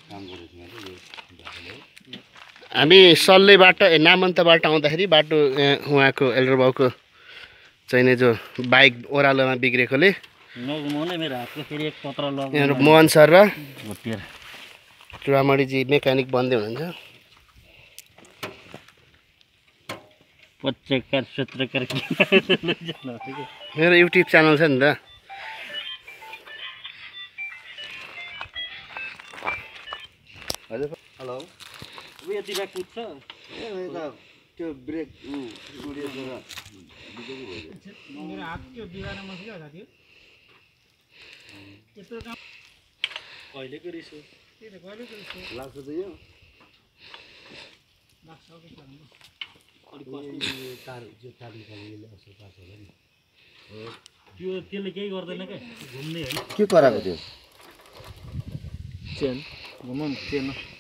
हामी सल्लेबाट नामन्तबाट आउँदाखेरि बाटो उहाँको एल्डर बाउको चाहिने जो बाइक ओह्रालोमा बिग्रेकोले मोहन सर र चुडामणिजी मेकानिक बन्दै हुनुहुन्छ। मेरो युट्युब च्यानल छ नि त। हेलो यतिमा कुद्छ त्यो ब्रेक मेरो हात त्यो बिगार्नमा छ क्या साथी यत्रो काम कहिलेको रिस हो त्यही त कहिलेको रिस हो लाग्छ त यो लाग्छ के गर्नु त्यो त्यसले केही गर्दैन के घुम्ने हैन के गराको त्यो चेन घुमाउनु चेन